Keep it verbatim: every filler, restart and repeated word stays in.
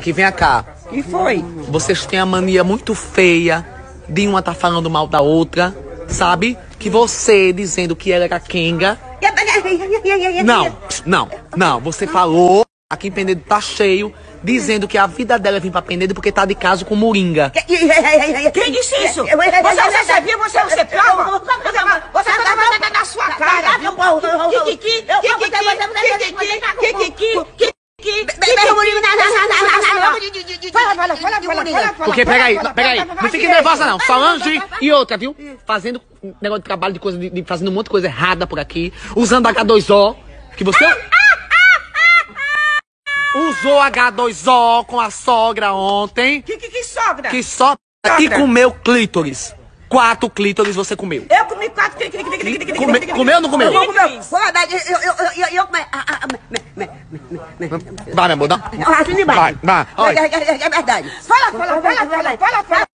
aqui, vem cá. Que foi? Vocês têm a mania muito feia de uma tá falando mal da outra, sabe? Que você dizendo que ela era Kenga. Não, não, não. Você falou, aqui em Penedo tá cheio, dizendo que a vida dela é vir pra Penedo porque tá de caso com Moringa. Quem disse isso? Você, você sabia, você, você prova? Você tá na sua cara, viu? Kikiki, Porque, peraí, peraí, não fique nervosa não. Solange e outra, viu? Fazendo um negócio de trabalho de coisa, de, de fazendo um monte de coisa errada por aqui. Usando H dois O, que você... Usou H dois O com a sogra ontem. Que, que, que sogra? Que sogra? E comeu clítoris. Quatro clítoris você comeu. Eu comi quatro clítoris. Come, comeu ou não comeu? Eu comeu. Vai, meu amor, não. Vai, vai. É verdade. Fala, fala, fala, fala, fala, fala.